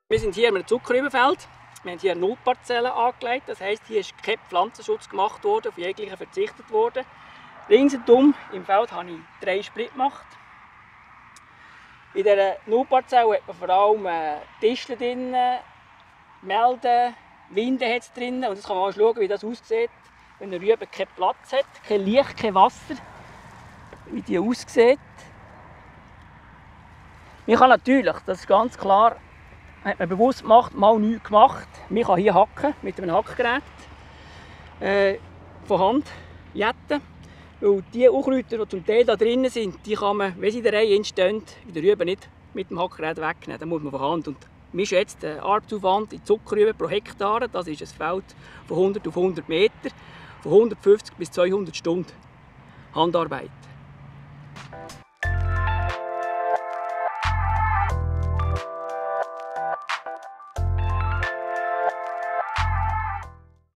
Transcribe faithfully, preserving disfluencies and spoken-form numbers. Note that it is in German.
Wir sind hier in einem Zuckerrübenfeld. Wir haben hier eine Nullparzelle angelegt. Das heisst, hier ist kein Pflanzenschutz gemacht worden, auf jeglichen verzichtet worden. Ringsherum im Feld habe ich drei Splitt gemacht. In dieser Nullparzelle hat man vor allem Disteln drin, Melden, Winde hat es drin. Und jetzt kann man mal schauen, wie das aussieht, wenn eine Rübe keinen Platz hat, kein Licht, kein Wasser. Wie die aussieht. Man kann natürlich, das ist ganz klar, hat man bewusst gemacht, mal nichts gemacht. Man kann hier hacken mit einem Hackgerät äh, von Hand jetten. Weil die Unkräuter, die zum Teil da drinnen sind, die kann man, wenn sie in der Reihe entstehen, in der Rübe nicht mit dem Hackgerät wegnehmen. Das muss man von Hand. Und wir schätzen den Arbeitsaufwand in Zuckerrüben pro Hektar, das ist ein Feld von hundert auf hundert Meter, von hundertfünfzig bis zweihundert Stunden Handarbeit.